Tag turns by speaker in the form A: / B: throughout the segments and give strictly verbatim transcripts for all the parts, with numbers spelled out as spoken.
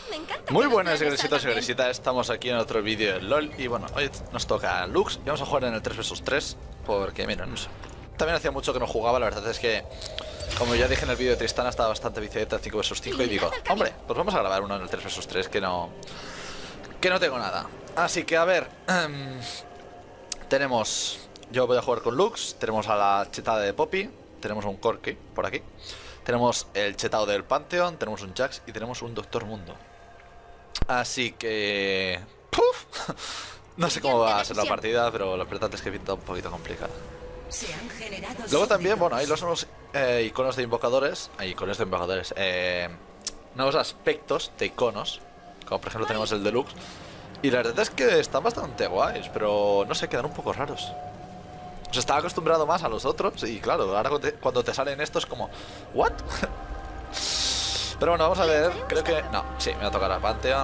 A: Me encanta.
B: Muy buenas, Gresitos y Gresitas, estamos aquí en otro vídeo de LOL. Y bueno, hoy nos toca Lux y vamos a jugar en el tres versus tres. Porque, mira, no sé, también hacía mucho que no jugaba. La verdad es que, como ya dije en el vídeo de Tristana, estaba bastante viciada en cinco versus cinco. Y digo, hombre, pues vamos a grabar uno en el tres versus tres que no, que no tengo nada. Así que, a ver, um, tenemos... Yo voy a jugar con Lux, tenemos a la chetada de Poppy, tenemos un Corki por aquí, tenemos el chetado del Pantheon, tenemos un Jax y tenemos un Doctor Mundo. Así que... ¡puf! No sé cómo va a ser la partida, pero lo importante es que pinta un poquito complicada. Luego también, bueno, hay los nuevos eh, iconos de invocadores, hay iconos de invocadores, eh, nuevos aspectos de iconos, como por ejemplo tenemos el Deluxe. Y la verdad es que están bastante guays, pero no sé, quedan un poco raros. O sea, estaba acostumbrado más a los otros y claro, ahora cuando te, cuando te salen estos como... ¿What? Pero bueno, vamos a ver, creo que... No, sí, me va a tocar a Pantheon.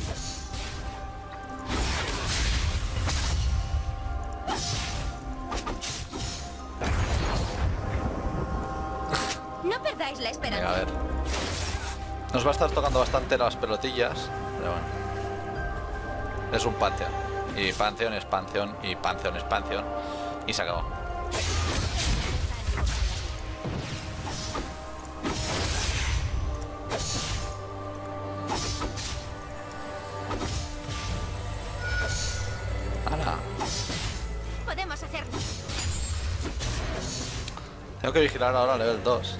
A: No perdáis la esperanza.
B: Venga, a ver. Nos va a estar tocando bastante las pelotillas, pero bueno. Es un Pantheon. Y Pantheon es Pantheon y Pantheon es Pantheon. Y se acabó. ¡Hala!
A: Podemos hacerlo.
B: Tengo que vigilar ahora level dos.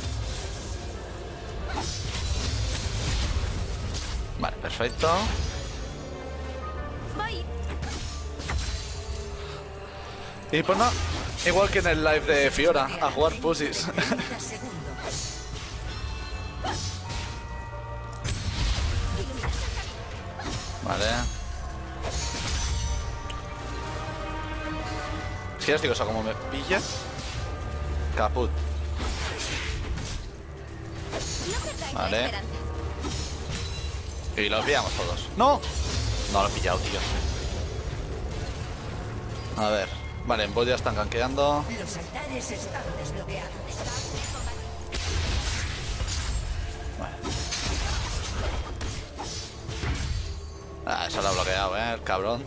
B: Vale, perfecto.
A: Voy.
B: Y pues no, igual que en el live de Fiora, a jugar pussies. Vale. Es que ya os digo, o sea, como me pilla, caput.
A: No perdáis la
B: Vale.
A: esperanza.
B: Y los pillamos todos. ¡No! No lo he pillado, tío. A ver. Vale, en bot ya están gankeando.
C: Los altares están desbloqueados.
B: Vale. Ah, eso lo ha bloqueado, eh, el cabrón.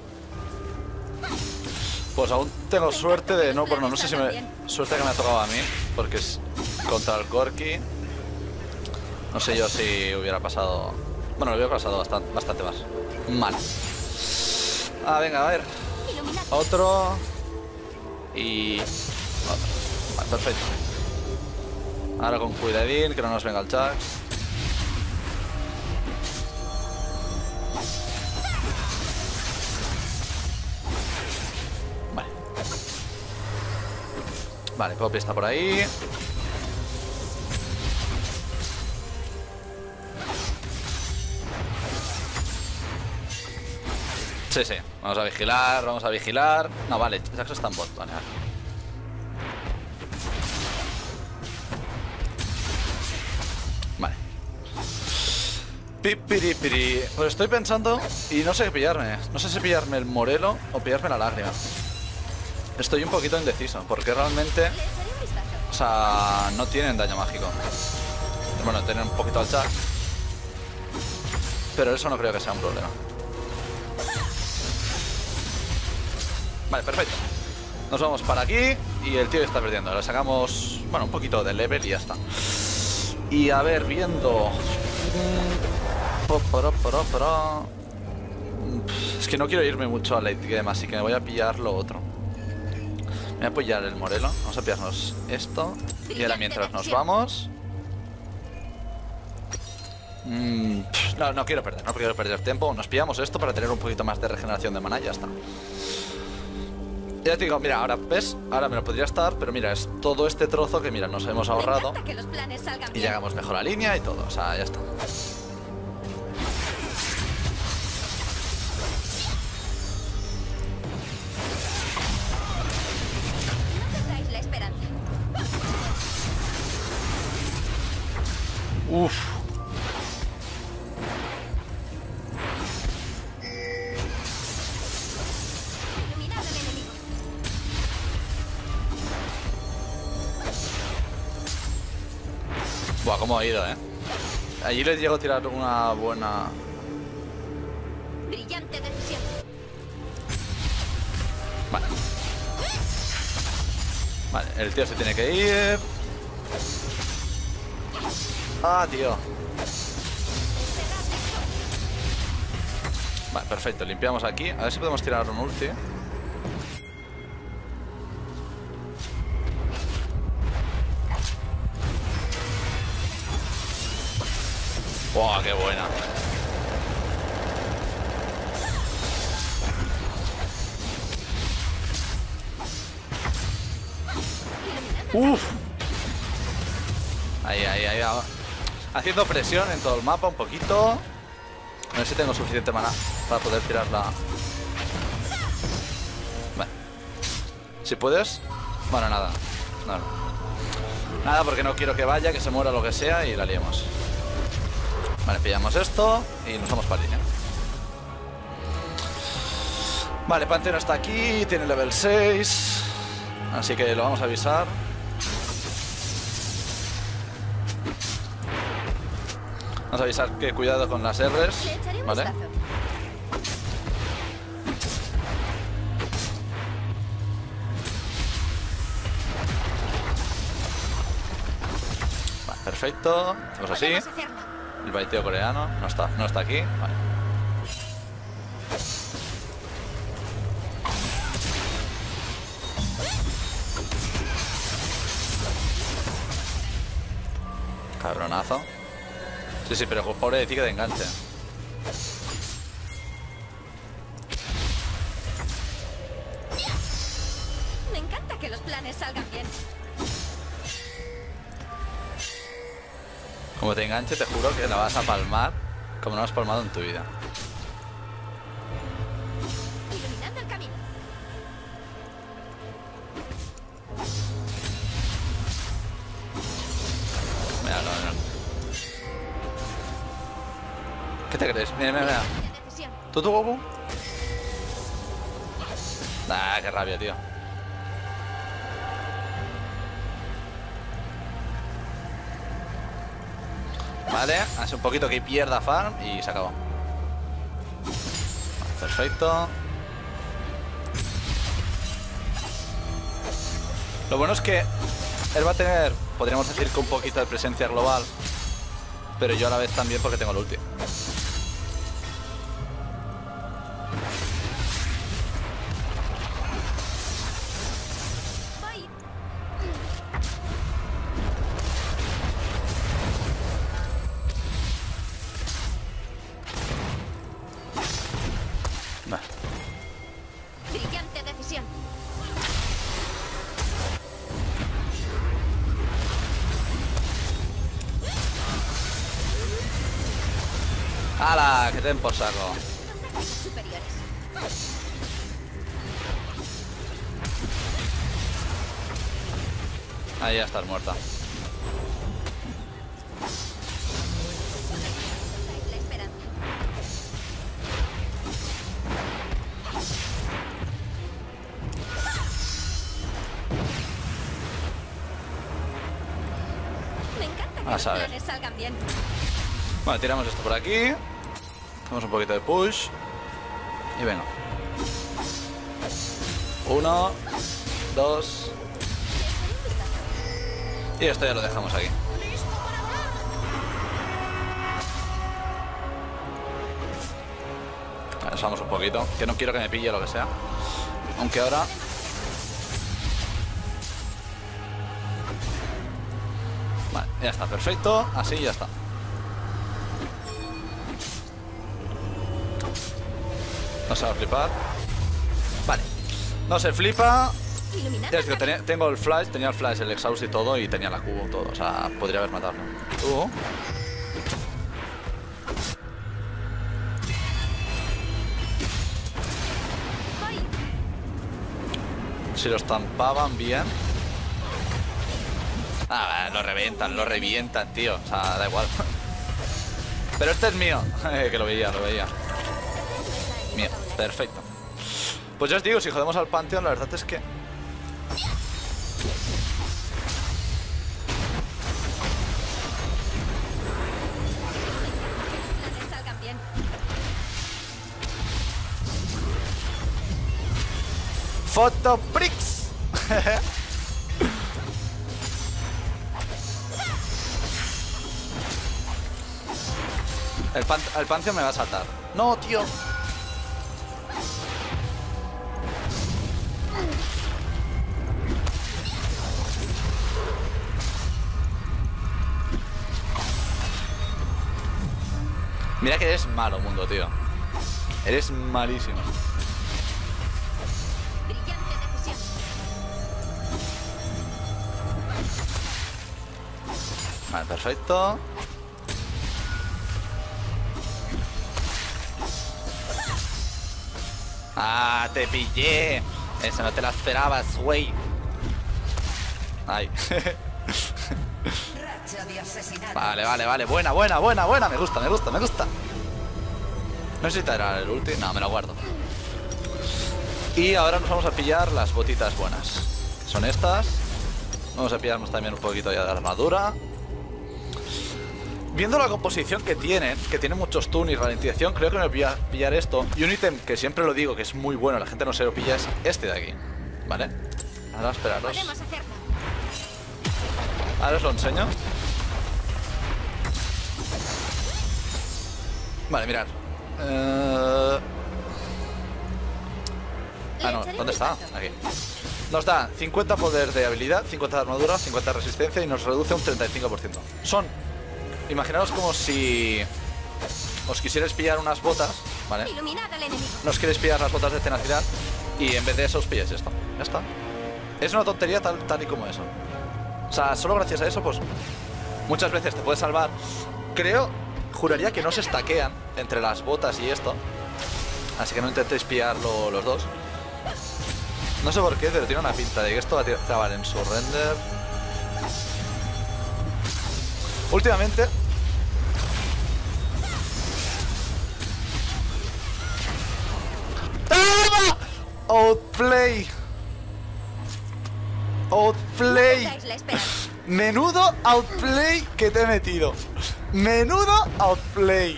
B: Pues aún tengo suerte de... No, bueno, no sé si me... Suerte que me ha tocado a mí, porque es contra el Corki. No sé yo si hubiera pasado... Bueno, lo hubiera pasado bastante, bastante más. Mal. Ah, venga, a ver. Otro. Y... otro. Vale, perfecto. Ahora con cuidadín, que no nos venga el Jax. Vale. Vale, Poppy está por ahí. Sí, sí, vamos a vigilar, vamos a vigilar. No, vale, Jax está en bot, vale. Vale. Pipiripiri. Pues estoy pensando y no sé qué pillarme. No sé si pillarme el Morelo o pillarme la lágrima. Estoy un poquito indeciso, porque realmente... O sea, no tienen daño mágico. Bueno, tienen un poquito al Jax, pero eso no creo que sea un problema. Vale, perfecto. Nos vamos para aquí y el tío está perdiendo. Le sacamos, bueno, un poquito de level y ya está. Y a ver, viendo... Es que no quiero irme mucho a late game, así que me voy a pillar lo otro. Me voy a pillar el Morelo. Vamos a pillarnos esto. Y ahora mientras nos vamos... Mm, no, no quiero perder, no quiero perder tiempo. Nos pillamos esto para tener un poquito más de regeneración de mana y ya está. Ya te digo, mira, ahora ves, ahora me lo podría estar, pero mira, es todo este trozo que mira, nos hemos ahorrado y llegamos mejor a la línea y todo, o sea, ya está.
A: No perdáis la esperanza.
B: Uf.
A: Iluminad al enemigo.
B: Buah, cómo ha ido, eh. allí les llego a tirar una buena...
A: Brillante decisión.
B: Vale. Vale, el tío se tiene que ir. Ah, tío. Vale, perfecto, limpiamos aquí. A ver si podemos tirar un ulti. ¡Wow, qué buena! ¡Uf! Ahí, ahí, ahí. Haciendo presión en todo el mapa un poquito. A ver si tengo suficiente maná para poder tirarla. Vale. Si puedes. Bueno, nada. Nada. Nada, porque no quiero que vaya, que se muera lo que sea y la liemos. Vale, pillamos esto y nos vamos para línea. Vale, Pantera está aquí, tiene level seis. Así que lo vamos a avisar. Vamos a avisar que cuidado con las R's.
A: Le echaré un
B: ¿Vale?
A: vistazo.
B: Vale, perfecto. Pues así.
A: Podemos hacerlo.
B: El baiteo coreano no está, no está aquí. Vale. Cabronazo. Sí, sí, pero pobre de ti que te enganche.
A: Me encanta que los planes salgan bien.
B: Como te enganche, te juro que la vas a palmar como no has palmado en tu vida.
A: Iluminando el camino.
B: Mira, no, no. ¿Qué te crees? Mira, mira, mira.
A: Brillante decisión.
B: ¿Tú, tú, Goku? Nah, qué rabia, tío. Vale, hace un poquito que pierda farm y se acabó. Perfecto. Lo bueno es que él va a tener, podríamos decir que un poquito de presencia global, pero yo a la vez también porque tengo el ulti.
A: Voy.
B: Vale.
A: Brillante decisión.
B: ¡Hala! Que te den por saco.
A: Ataques superiores.
B: Ahí ya estás muerta.
A: La esperanza. Me encanta que
B: A
A: los
B: saber.
A: planes salgan bien.
B: Bueno, tiramos esto por aquí. Hacemos un poquito de push. Y venga. Uno, dos. Y esto ya lo dejamos aquí. Vale, usamos un poquito. Que no quiero que me pille lo que sea. Aunque ahora... Vale, ya está, perfecto. Así ya está. No se va a flipar. Vale. No se flipa.
A: Iluminando
B: Ya
A: el
B: os digo,
A: camino.
B: tenía- tengo el flash, tenía el flash, el exhaust y todo, y tenía la cubo, todo. O sea, podría haber matado. Tú.
A: Voy.
B: Si lo estampaban bien. Ah, lo revientan, lo revientan, tío. O sea, da igual. Pero este es mío. Que lo veía, lo veía. Mío, perfecto. Pues ya os digo, si jodemos al Pantheon, la verdad es que... Fotoprix. El, pan el Pantheon me va a saltar. No, tío. Mira que eres malo, mundo, tío. Eres malísimo.
A: Brillante decisión.
B: Vale, perfecto. Ah, te pillé. Eso no te la esperabas, güey. Ay.
C: Racha de asesinato.
B: Vale, vale, vale. Buena, buena, buena, buena. Me gusta, me gusta, me gusta. No necesitará el ulti. No, me lo guardo. Y ahora nos vamos a pillar las botitas buenas. Que son estas. Vamos a pillarnos también un poquito ya de armadura. Viendo la composición que tienen, que tiene muchos stun y ralentización, creo que me voy a pillar esto. Y un ítem que siempre lo digo que es muy bueno, la gente no se lo pilla, es este de aquí. ¿Vale? Ahora esperaros.
A: Podemos hacerlo.
B: Ahora os lo enseño. Vale, mirad. Eh... Ah, no, ¿dónde está? Aquí. Nos da cincuenta poder de habilidad, cincuenta de armadura, cincuenta de resistencia y nos reduce un treinta y cinco por ciento. Son... Imaginaos como si os quisierais pillar unas botas, ¿vale?
A: Iluminad al enemigo.
B: No os queréis pillar las botas de tenacidad y en vez de eso os pilláis esto. Ya está. Es una tontería tal, tal y como eso. O sea, solo gracias a eso, pues muchas veces te puedes salvar. Creo, juraría que no se estaquean entre las botas y esto. Así que no intentéis pillarlo los dos. No sé por qué, pero tiene una pinta de que esto va a acabar en su render. Últimamente ¡toma! Outplay. Outplay.
A: Dais la esperanza.
B: Menudo outplay que te he metido. Menudo outplay.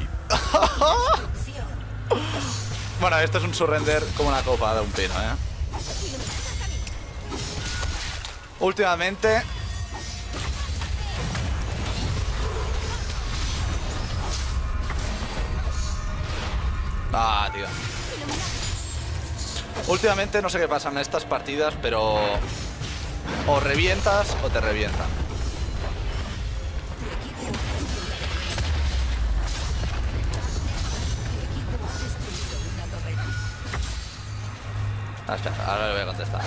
B: Bueno, esto es un surrender como una copa de un pino, ¿eh? Últimamente Ah, tío. Últimamente no sé qué pasa en estas partidas, pero o revientas o te revientan. Ah, espera, ahora le voy a contestar.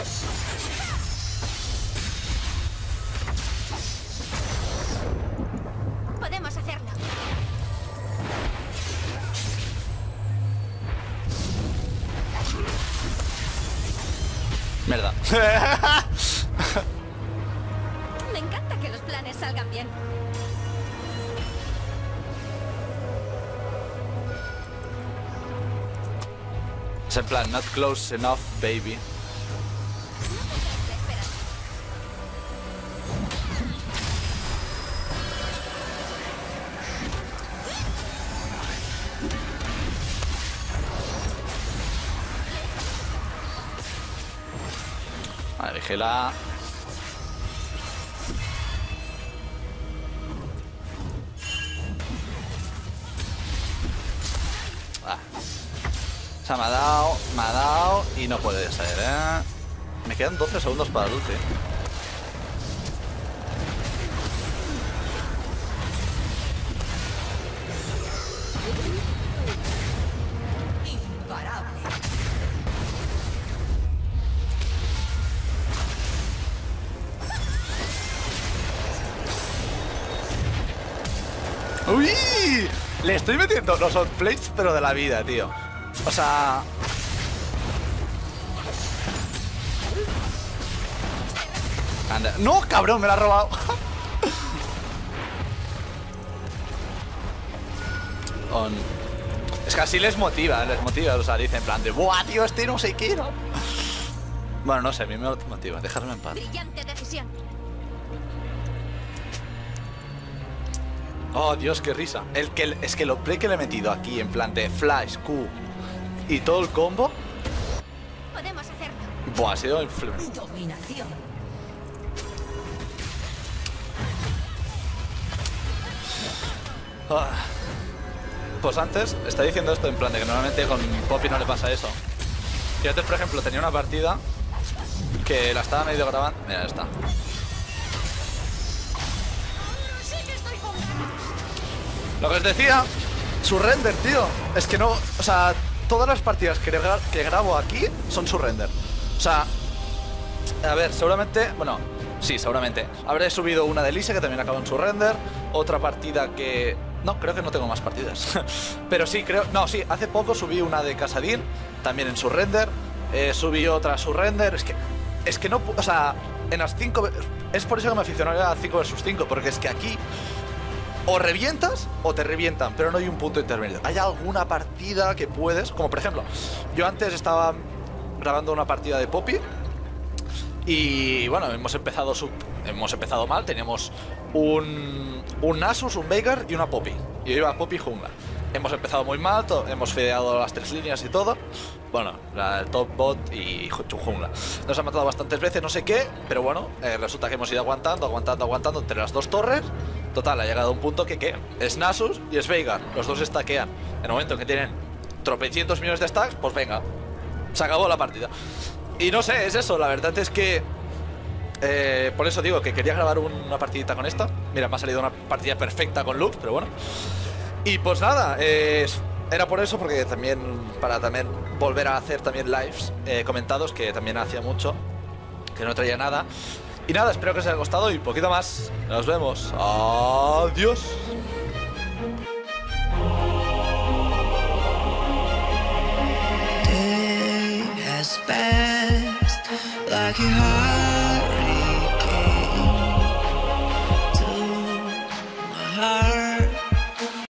A: Podemos hacerlo.
B: Mierda.
A: Me encanta que los planes salgan bien.
B: Es en plan, not close enough, baby. Vale, vigila. Ah. O sea, me ha dado, me ha dado y no puede ser, ¿eh? Me quedan doce segundos para el ulti.
C: Imparable.
B: ¡Uy! Le estoy metiendo los outplays, pero de la vida, tío. O sea... Anda. ¡No, cabrón! Me la ha robado. On... Es que así les motiva, les motiva. O sea, dicen en plan de... ¡Buah, tío! Este no sé qué, ¿no? Bueno, no sé, a mí me motiva. Dejadme en paz.
A: Brillante decisión.
B: Oh, Dios, qué risa. El que, es que lo play que le he metido aquí, en plan de flash, Q y todo el combo,
A: Podemos hacerlo.
B: Buah, ha sido influente.
C: Dominación.
B: Ah. Pues antes, está diciendo esto en plan de que normalmente con Poppy no le pasa eso. Y antes, por ejemplo, tenía una partida que la estaba medio grabando. Mira, ya está. Lo que os decía, su render, tío. Es que no, o sea, todas las partidas que, gra que grabo aquí son su render. O sea, a ver, seguramente, bueno, sí, seguramente. Habré subido una de Lise que también acabó en su render. Otra partida que... No, creo que no tengo más partidas. Pero sí, creo... No, sí, hace poco subí una de Casadín, también en su render. Eh, subí otra a su render. Es que... Es que no... O sea, en las cinco... Es por eso que me aficioné a cinco versus cinco, porque es que aquí... O revientas o te revientan, pero no hay un punto intermedio. Hay alguna partida que puedes... Como por ejemplo, yo antes estaba grabando una partida de Poppy. Y bueno, hemos empezado sub, hemos empezado mal. Teníamos un, un Nasus, un Veigar y una Poppy. Y yo iba a Poppy jungla. Hemos empezado muy mal, to, hemos fedeado las tres líneas y todo. Bueno, la, el top bot y jungla. Nos han matado bastantes veces, no sé qué. Pero bueno, eh, resulta que hemos ido aguantando, aguantando, aguantando entre las dos torres. Total, ha llegado a un punto que ¿qué? Es Nasus y es Veigar. Los dos stackean. En el momento en que tienen tropecientos millones de stacks, pues venga, se acabó la partida. Y no sé, es eso, la verdad es que eh, por eso digo que quería grabar una partidita con esta. Mira, me ha salido una partida perfecta con Lux, pero bueno. Y pues nada, eh, era por eso, porque también para también volver a hacer también lives eh, comentados, que también hacía mucho, que no traía nada. Y nada, espero que os haya gustado y poquito más. Nos vemos. Adiós.
D: Like your heart